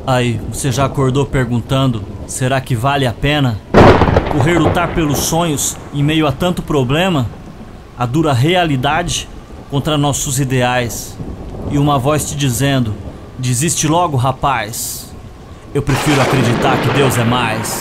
Aí, você já acordou perguntando, será que vale a pena? Correr lutar pelos sonhos em meio a tanto problema? A dura realidade contra nossos ideais. E uma voz te dizendo, desiste logo, rapaz. Eu prefiro acreditar que Deus é mais.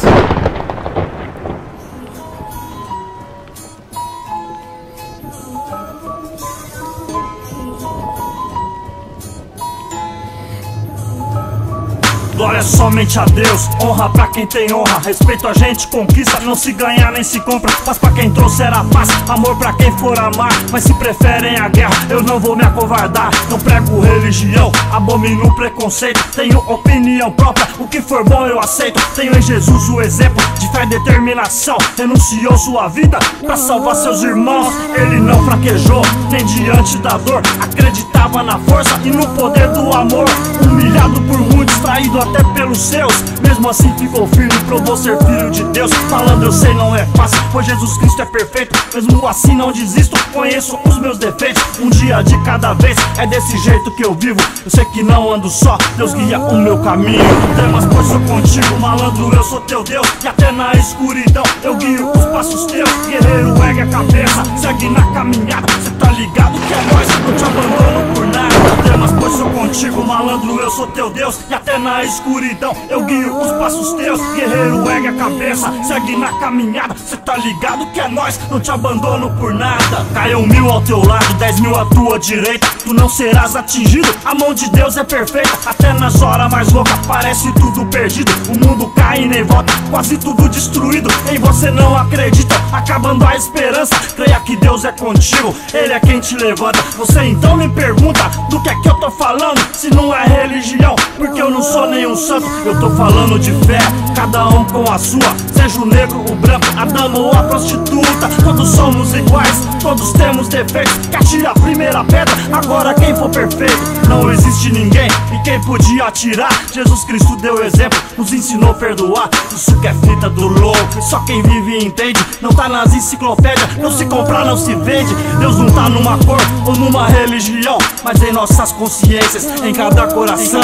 Glória somente a Deus, honra pra quem tem honra. Respeito a gente conquista, não se ganha nem se compra. Paz pra quem trouxer a paz, amor pra quem for amar. Mas se preferem a guerra, eu não vou me acovardar. Não prego religião, abomino preconceito. Tenho opinião própria, o que for bom eu aceito. Tenho em Jesus o exemplo de fé e determinação. Renunciou sua vida pra salvar seus irmãos. Ele não fraquejou, nem diante da dor. Acreditava na força e no poder do amor. Humilhado por muitos, traído até pelos seus, mesmo assim ficou firme, provou ser filho de Deus. Falando eu sei não é fácil, pois Jesus Cristo é perfeito. Mesmo assim não desisto, conheço os meus defeitos. Um dia de cada vez, é desse jeito que eu vivo. Eu sei que não ando só, Deus guia o meu caminho. Temas pois sou contigo, malandro, eu sou teu Deus. E até na escuridão, eu guio os passos teus. Guerreiro, ergue a cabeça, segue na caminhada. Cê tá ligado que é nóis, não te abandono por nada. Temas pois sou contigo, malandro, eu sou teu Deus. E até na escuridão, eu guio os passos teus. Guerreiro, ergue a cabeça, segue na caminhada. Cê tá ligado que é nóis, não te abandono por nada. Caiam 1000 ao teu lado, 10.000 à tua direita. Tu não serás atingido, a mão de Deus é perfeita. Até nas horas mais loucas parece tudo perdido. O mundo cai e nem volta, quase tudo destruído. Em você não acredita, acabando a esperança. Creia que Deus é contigo, Ele é quem te levanta. Você então me pergunta, do que é que eu tô falando? Se não é religião, porque eu não sou nenhum santo. Eu tô falando de fé, cada um com a sua. Seja o negro, o branco, a dama ou a prostituta. Todos somos iguais, todos temos defeitos. Que atire a primeira pedra, agora quem for perfeito. Não existe ninguém, e quem podia atirar? Jesus Cristo deu exemplo, nos ensinou a perdoar. Isso que é fita do louco, só quem vive entende. Não tá nas enciclopédias, não se compra, não se vende. Deus não tá numa cor ou numa religião, mas em nossas consciências, em cada coração.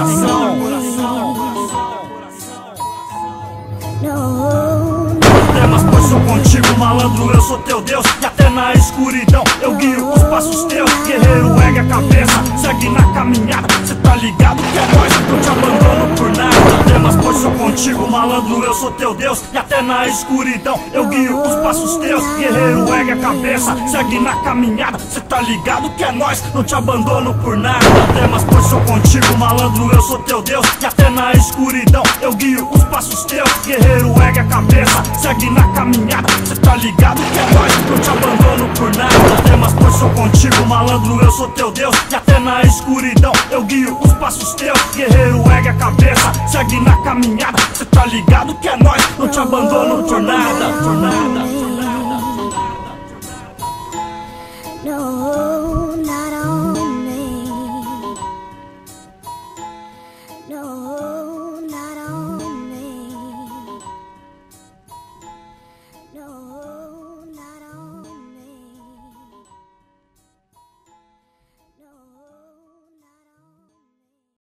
Temas pois sou contigo, malandro, eu sou teu Deus. E até na escuridão, eu guio os passos teus. Guerreiro, ergue a cabeça, segue na caminhada. Cê tá ligado que é nóis, não te abandono por nada. Temas pois sou contigo, malandro, eu sou teu Deus. E até na escuridão, eu guio os passos teus. Guerreiro, ergue a cabeça, segue na caminhada. Cê tá ligado que é nóis, não te abandono por nada. Temas pois sou contigo, malandro, eu sou teu Deus. E até na escuridão, eu guio os passos teus. Guerreiro, ergue a cabeça, segue na caminhada. Cê tá ligado que é nóis, não te abandono por nada. Temas pois sou contigo, malandro, eu sou teu Deus. E até na escuridão, eu guio os passos teus. Guerreiro, ergue a cabeça, segue na caminhada. Cê tá ligado que é nóis, não te abandono por nada.